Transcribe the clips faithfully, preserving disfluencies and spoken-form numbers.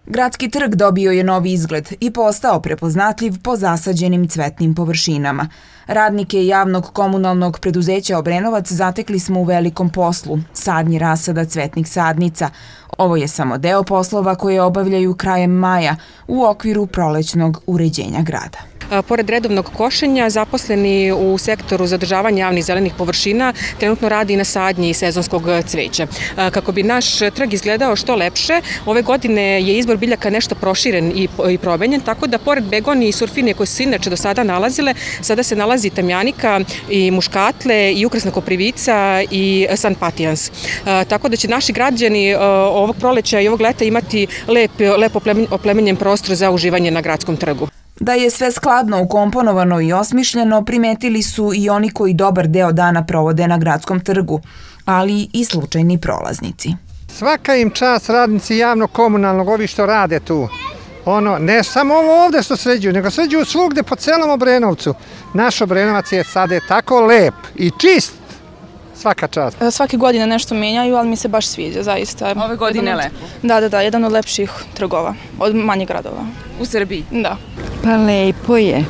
Gradski trg dobio je novi izgled i postao prepoznatljiv po zasađenim cvetnim površinama. Radnike javnog komunalnog preduzeća Obrenovac zatekli smo u velikom poslu, sadnji rasada cvetnih sadnica. Ovo je samo deo poslova koje obavljaju krajem maja u okviru prolećnog uređenja grada. Pored redovnog košenja, zaposleni u sektoru za održavanje javnih zelenih površina trenutno radi na sadnji sezonskog cveća. Kako bi naš trg izgledao što lepše, ove godine je izbor biljaka nešto proširen i promenjen, tako da pored begoni i surfine koje su se inače do sada nalazile, sada se nalazi tamjanika i muškatle i ukrasna koprivica i sanpatijans. Tako da će naši građani ovog proleća i ovog leta imati lep oplemenjen prostor za uživanje na gradskom trgu. Da je sve skladno ukomponovano i osmišljeno, primetili su i oni koji dobar deo dana provode na gradskom trgu, ali i slučajni prolaznici. Svaka im čast radnici javnog komunalnog, ovi što rade tu. Ono, ne samo ovo ovde što sređuju, nego sređuju svugde po celom Obrenovcu. Naš Obrenovac je sada tako lep i čist. Svaka čast. Svake godine nešto menjaju, ali mi se baš sviđa, zaista. Ove godine je lepo? Da, da, da, jedan od lepših trgova, od manjih gradova. U Srbiji? Da. Pa lepo je.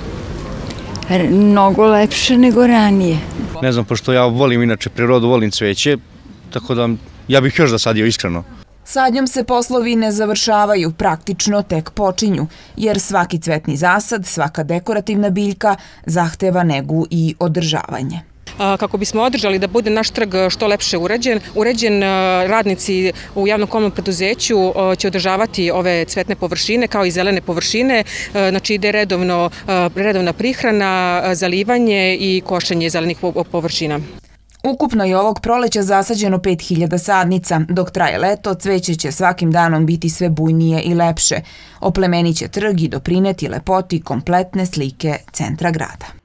Mnogo lepše nego ranije. Ne znam, pošto ja volim inače prirodu, volim cveće, tako da ja bih još zasadio iskreno. Sadnjom se poslovi ne završavaju, praktično tek počinju, jer svaki cvetni zasad, svaka dekorativna biljka zahteva negu i održavanje. Kako bismo održali da bude naš trg što lepše uređen, uređen radnici u javnom komunalnom preduzeću će održavati ove cvetne površine kao i zelene površine, znači ide redovno, redovna prihrana, zalivanje i košenje zelenih površina. Ukupno je ovog proleća zasađeno pet hiljada sadnica. Dok traje leto, cveće će svakim danom biti sve bujnije i lepše. Oplemeniće trg i doprineti lepoti kompletne slike centra grada.